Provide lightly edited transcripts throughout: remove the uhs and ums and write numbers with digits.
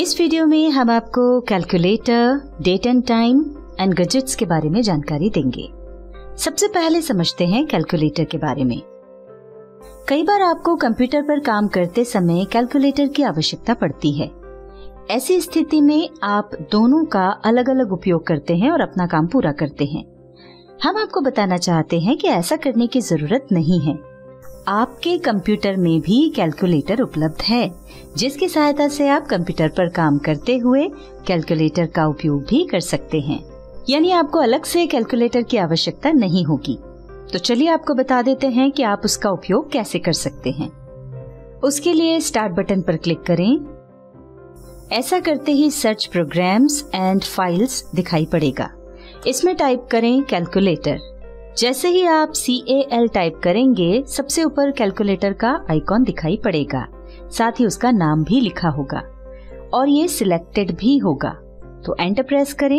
इस वीडियो में हम आपको calculator, date and time and gadgets के बारे में जानकारी देंगे। सबसे पहले समझते हैं कैलकुलेटर के बारे में। कई बार आपको कंप्यूटर पर काम करते समय कैलकुलेटर की आवश्यकता पड़ती है। ऐसी स्थिति में आप दोनों का अलग अलग उपयोग करते हैं और अपना काम पूरा करते हैं। हम आपको बताना चाहते हैं कि ऐसा करने की जरूरत नहीं है। आपके कंप्यूटर में भी कैलकुलेटर उपलब्ध है, जिसकी सहायता से आप कंप्यूटर पर काम करते हुए कैलकुलेटर का उपयोग भी कर सकते हैं। यानी आपको अलग से कैलकुलेटर की आवश्यकता नहीं होगी। तो चलिए आपको बता देते हैं कि आप उसका उपयोग कैसे कर सकते हैं। उसके लिए स्टार्ट बटन पर क्लिक करें। ऐसा करते ही सर्च प्रोग्राम्स एंड फाइल्स दिखाई पड़ेगा। इसमें टाइप करें कैलकुलेटर। जैसे ही आप CAL टाइप करेंगे, सबसे ऊपर कैलकुलेटर का आइकॉन दिखाई पड़ेगा। साथ ही उसका नाम भी लिखा होगा और ये सिलेक्टेड भी होगा। तो एंटर प्रेस करें।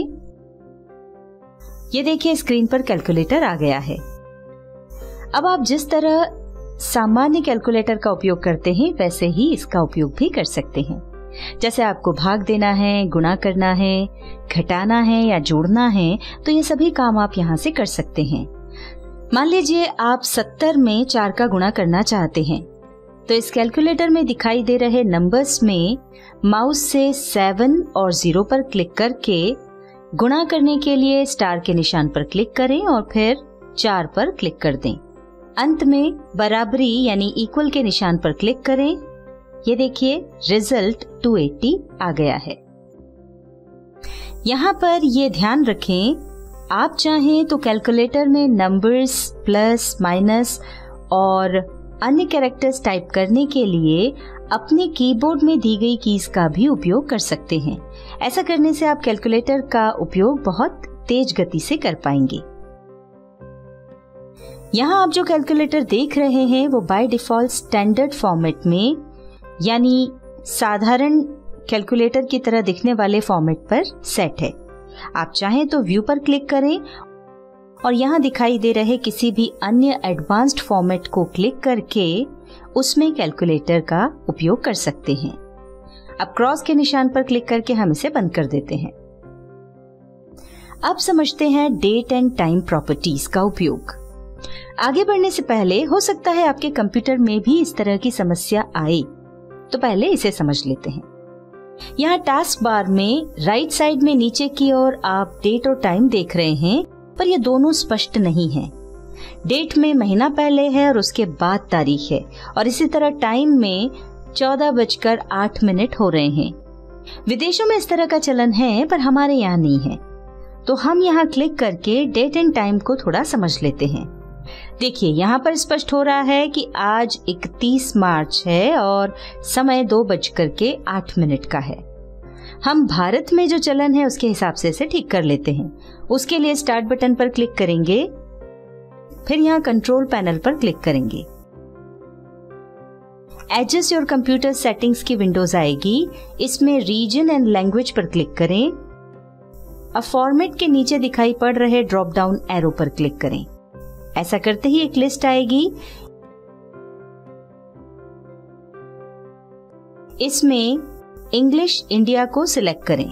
ये देखिए स्क्रीन पर कैलकुलेटर आ गया है। अब आप जिस तरह सामान्य कैलकुलेटर का उपयोग करते हैं, वैसे ही इसका उपयोग भी कर सकते हैं। जैसे आपको भाग देना है, गुणा करना है, घटाना है या जोड़ना है, तो ये सभी काम आप यहाँ से कर सकते हैं। मान लीजिए आप 70 में 4 का गुणा करना चाहते हैं, तो इस कैलकुलेटर में दिखाई दे रहे नंबर्स में माउस से 7 और 0 पर क्लिक करके गुणा करने के लिए स्टार के निशान पर क्लिक करें और फिर 4 पर क्लिक कर दें। अंत में बराबरी यानी इक्वल के निशान पर क्लिक करें। ये देखिए रिजल्ट 280 आ गया है। यहाँ पर ये ध्यान रखें, आप चाहें तो कैलकुलेटर में नंबर्स, प्लस, माइनस और अन्य कैरेक्टर्स टाइप करने के लिए अपने कीबोर्ड में दी गई कीज का भी उपयोग कर सकते हैं। ऐसा करने से आप कैलकुलेटर का उपयोग बहुत तेज गति से कर पाएंगे। यहाँ आप जो कैलकुलेटर देख रहे हैं वो बाय डिफॉल्ट स्टैंडर्ड फॉर्मेट में यानी साधारण कैलकुलेटर की तरह दिखने वाले फॉर्मेट पर सेट है। आप चाहें तो व्यू पर क्लिक करें और यहाँ दिखाई दे रहे किसी भी अन्य एडवांस्ड फॉर्मेट को क्लिक करके उसमें कैलकुलेटर का उपयोग कर सकते हैं। अब क्रॉस के निशान पर क्लिक करके हम इसे बंद कर देते हैं। अब समझते हैं डेट एंड टाइम प्रॉपर्टीज का उपयोग। आगे बढ़ने से पहले हो सकता है आपके कंप्यूटर में भी इस तरह की समस्या आए, तो पहले इसे समझ लेते हैं। यहाँ टास्क बार में राइट साइड में नीचे की ओर आप डेट और टाइम देख रहे हैं, पर ये दोनों स्पष्ट नहीं हैं। डेट में महीना पहले है और उसके बाद तारीख है, और इसी तरह टाइम में 14:08 हो रहे हैं। विदेशों में इस तरह का चलन है, पर हमारे यहाँ नहीं है। तो हम यहाँ क्लिक करके डेट एंड टाइम को थोड़ा समझ लेते हैं। देखिए यहाँ पर स्पष्ट हो रहा है कि आज 31 मार्च है और समय 2:08 का है। हम भारत में जो चलन है उसके हिसाब से इसे ठीक कर लेते हैं। उसके लिए स्टार्ट बटन पर क्लिक करेंगे, फिर यहाँ कंट्रोल पैनल पर क्लिक करेंगे। एडजस्ट योर कंप्यूटर सेटिंग्स की विंडोज आएगी। इसमें रीजन एंड लैंग्वेज पर क्लिक करें। अब फॉर्मेट के नीचे दिखाई पड़ रहे ड्रॉप डाउन एरो पर क्लिक करें। ऐसा करते ही एक लिस्ट आएगी। इसमें इंग्लिश इंडिया को सिलेक्ट करें।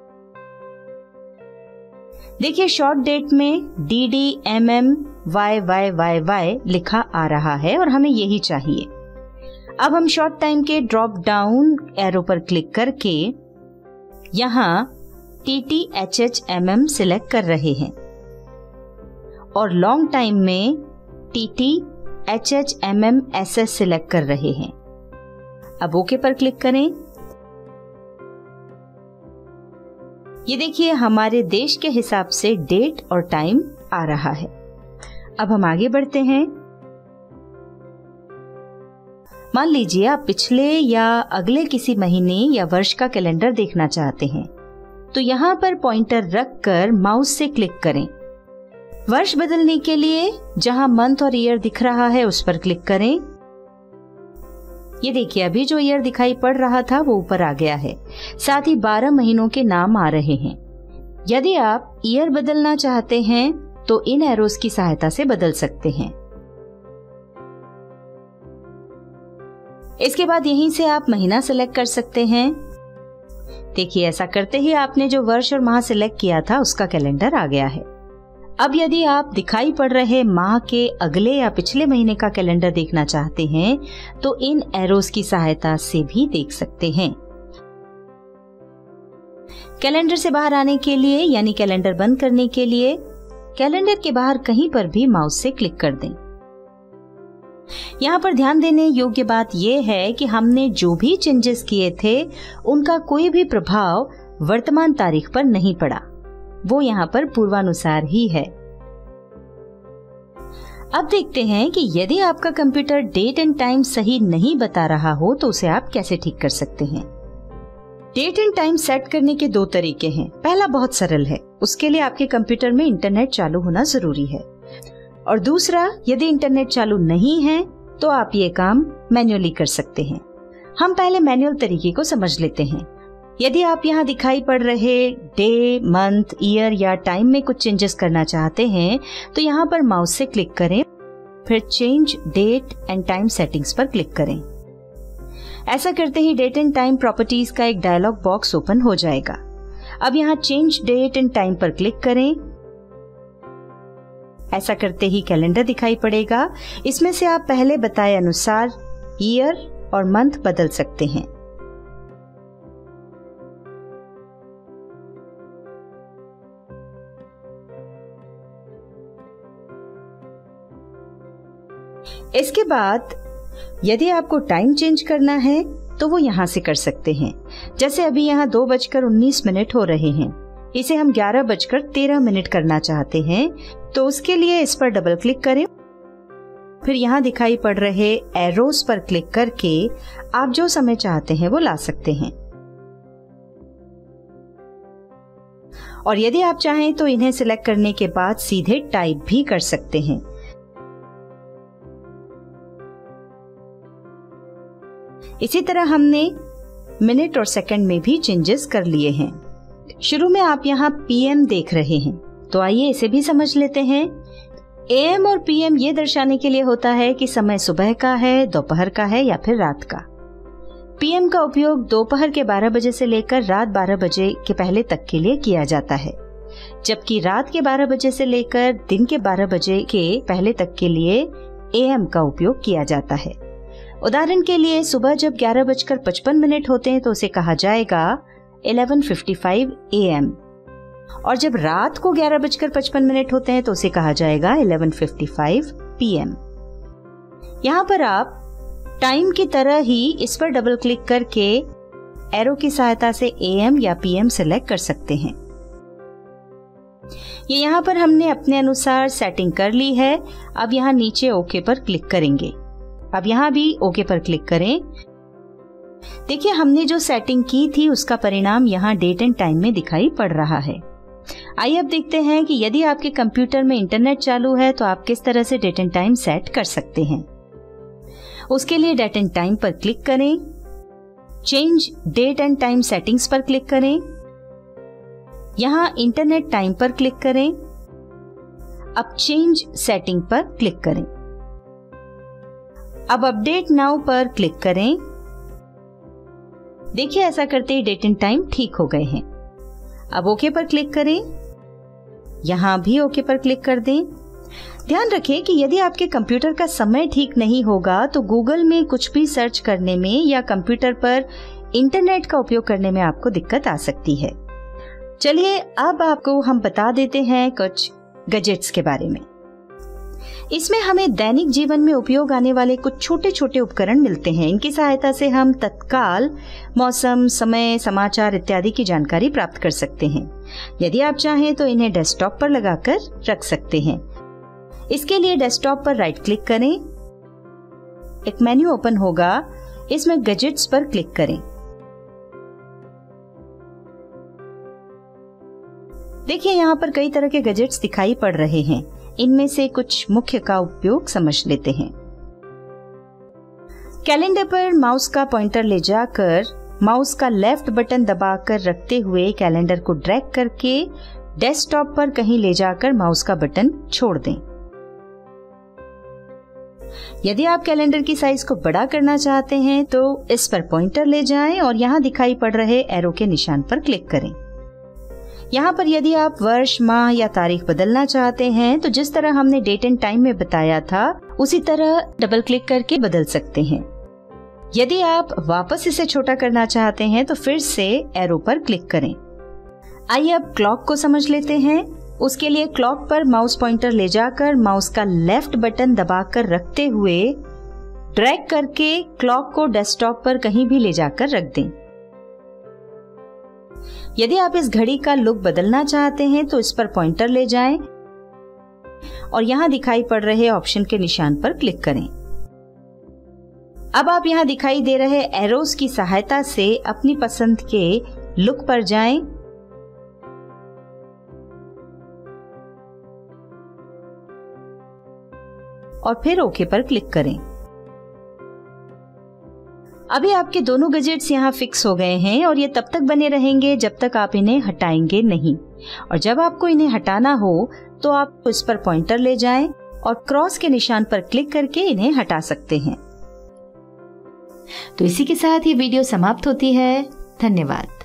देखिए शॉर्ट डेट में DDMMYYYY लिखा आ रहा है और हमें यही चाहिए। अब हम शॉर्ट टाइम के ड्रॉप डाउन एरो पर क्लिक करके यहाँ TTHHMM सिलेक्ट कर रहे हैं और लॉन्ग टाइम में TTHHMMSS सिलेक्ट कर रहे हैं। अब ओके पर क्लिक करें। ये देखिए हमारे देश के हिसाब से डेट और टाइम आ रहा है। अब हम आगे बढ़ते हैं। मान लीजिए आप पिछले या अगले किसी महीने या वर्ष का कैलेंडर देखना चाहते हैं, तो यहाँ पर पॉइंटर रखकर माउस से क्लिक करें। वर्ष बदलने के लिए जहां मंथ और ईयर दिख रहा है उस पर क्लिक करें। ये देखिए अभी जो ईयर दिखाई पड़ रहा था वो ऊपर आ गया है। साथ ही 12 महीनों के नाम आ रहे हैं। यदि आप ईयर बदलना चाहते हैं तो इन एरोस की सहायता से बदल सकते हैं। इसके बाद यहीं से आप महीना सेलेक्ट कर सकते हैं। देखिए ऐसा करते ही आपने जो वर्ष और माह सिलेक्ट किया था उसका कैलेंडर आ गया है। अब यदि आप दिखाई पड़ रहे माह के अगले या पिछले महीने का कैलेंडर देखना चाहते हैं तो इन एरोस की सहायता से भी देख सकते हैं। कैलेंडर से बाहर आने के लिए यानी कैलेंडर बंद करने के लिए कैलेंडर के बाहर कहीं पर भी माउस से क्लिक कर दें। यहाँ पर ध्यान देने योग्य बात यह है कि हमने जो भी चेंजेस किए थे उनका कोई भी प्रभाव वर्तमान तारीख पर नहीं पड़ा, वो यहाँ पर पूर्वानुसार ही है। अब देखते हैं कि यदि आपका कंप्यूटर डेट एंड टाइम सही नहीं बता रहा हो तो उसे आप कैसे ठीक कर सकते हैं। डेट एंड टाइम सेट करने के दो तरीके हैं। पहला बहुत सरल है, उसके लिए आपके कंप्यूटर में इंटरनेट चालू होना जरूरी है, और दूसरा यदि इंटरनेट चालू नहीं है तो आप ये काम मैन्युअली कर सकते हैं। हम पहले मैनुअल तरीके को समझ लेते हैं। यदि आप यहाँ दिखाई पड़ रहे डे, मंथ, ईयर या टाइम में कुछ चेंजेस करना चाहते हैं तो यहाँ पर माउस से क्लिक करें, फिर change date and time settings पर क्लिक करें। ऐसा करते ही डेट एंड टाइम प्रॉपर्टीज का एक डायलॉग बॉक्स ओपन हो जाएगा। अब यहाँ चेंज डेट एंड टाइम पर क्लिक करें। ऐसा करते ही कैलेंडर दिखाई पड़ेगा। इसमें से आप पहले बताए अनुसार ईयर और मंथ बदल सकते हैं। इसके बाद यदि आपको टाइम चेंज करना है तो वो यहाँ से कर सकते हैं। जैसे अभी यहाँ 2:19 हो रहे हैं, इसे हम 11:13 करना चाहते हैं तो उसके लिए इस पर डबल क्लिक करें, फिर यहाँ दिखाई पड़ रहे एरोस पर क्लिक करके आप जो समय चाहते हैं वो ला सकते हैं। और यदि आप चाहें तो इन्हें सिलेक्ट करने के बाद सीधे टाइप भी कर सकते हैं। इसी तरह हमने मिनट और सेकंड में भी चेंजेस कर लिए हैं। शुरू में आप यहाँ पीएम देख रहे हैं, तो आइए इसे भी समझ लेते हैं। एएम और पीएम ये दर्शाने के लिए होता है कि समय सुबह का है, दोपहर का है या फिर रात का। पीएम का उपयोग दोपहर के 12 बजे से लेकर रात 12 बजे के पहले तक के लिए किया जाता है, जबकि रात के 12 बजे से लेकर दिन के 12 बजे के पहले तक के लिए एएम का उपयोग किया जाता है। उदाहरण के लिए सुबह जब 11:55 होते हैं तो उसे कहा जाएगा 11:55 AM, और जब रात को 11:55 होते हैं तो उसे कहा जाएगा 11:55 PM। यहाँ पर आप टाइम की तरह ही इस पर डबल क्लिक करके एरो की सहायता से AM या PM सिलेक्ट कर सकते हैं। ये यहाँ पर हमने अपने अनुसार सेटिंग कर ली है। अब यहाँ नीचे ओके पर क्लिक करेंगे। अब यहाँ भी ओके पर क्लिक करें। देखिए हमने जो सेटिंग की थी उसका परिणाम यहाँ डेट एंड टाइम में दिखाई पड़ रहा है। आइए अब देखते हैं कि यदि आपके कंप्यूटर में इंटरनेट चालू है तो आप किस तरह से डेट एंड टाइम सेट कर सकते हैं। उसके लिए डेट एंड टाइम पर क्लिक करें, change date and time settings पर क्लिक करें, यहाँ इंटरनेट टाइम पर क्लिक करें। अब चेंज सेटिंग पर क्लिक करें। अब अपडेट नाउ पर क्लिक करें। देखिए ऐसा करते ही डेट एंड टाइम ठीक हो गए हैं। अब ओके पर क्लिक करें, यहां भी ओके पर क्लिक कर दें। ध्यान रखें कि यदि आपके कंप्यूटर का समय ठीक नहीं होगा तो गूगल में कुछ भी सर्च करने में या कंप्यूटर पर इंटरनेट का उपयोग करने में आपको दिक्कत आ सकती है। चलिए अब आपको हम बता देते हैं कुछ गैजेट्स के बारे में। इसमें हमें दैनिक जीवन में उपयोग आने वाले कुछ छोटे छोटे उपकरण मिलते हैं। इनकी सहायता से हम तत्काल मौसम, समय, समाचार इत्यादि की जानकारी प्राप्त कर सकते हैं। यदि आप चाहें तो इन्हें डेस्कटॉप पर लगाकर रख सकते हैं। इसके लिए डेस्कटॉप पर राइट क्लिक करें, एक मेन्यू ओपन होगा, इसमें गैजेट्स पर क्लिक करें। देखिए यहाँ पर कई तरह के गैजेट्स दिखाई पड़ रहे हैं। इनमें से कुछ मुख्य का उपयोग समझ लेते हैं। कैलेंडर पर माउस का पॉइंटर ले जाकर माउस का लेफ्ट बटन दबाकर रखते हुए कैलेंडर को ड्रैग करके डेस्कटॉप पर कहीं ले जाकर माउस का बटन छोड़ दें। यदि आप कैलेंडर की साइज को बड़ा करना चाहते हैं तो इस पर पॉइंटर ले जाएं और यहाँ दिखाई पड़ रहे एरो के निशान पर क्लिक करें। यहाँ पर यदि आप वर्ष, माह या तारीख बदलना चाहते हैं तो जिस तरह हमने डेट एंड टाइम में बताया था उसी तरह डबल क्लिक करके बदल सकते हैं। यदि आप वापस इसे छोटा करना चाहते हैं तो फिर से एरो पर क्लिक करें। आइए अब क्लॉक को समझ लेते हैं। उसके लिए क्लॉक पर माउस पॉइंटर ले जाकर माउस का लेफ्ट बटन दबाकर रखते हुए ड्रैग करके क्लॉक को डेस्कटॉप पर कहीं भी ले जाकर रख दें। यदि आप इस घड़ी का लुक बदलना चाहते हैं तो इस पर पॉइंटर ले जाएं और यहाँ दिखाई पड़ रहे ऑप्शन के निशान पर क्लिक करें। अब आप यहाँ दिखाई दे रहे एरोस की सहायता से अपनी पसंद के लुक पर जाएं और फिर ओके पर क्लिक करें। अभी आपके दोनों गैजेट्स यहाँ फिक्स हो गए हैं और ये तब तक बने रहेंगे जब तक आप इन्हें हटाएंगे नहीं। और जब आपको इन्हें हटाना हो तो आप इस पर पॉइंटर ले जाएं और क्रॉस के निशान पर क्लिक करके इन्हें हटा सकते हैं। तो इसी के साथ ये वीडियो समाप्त होती है। धन्यवाद।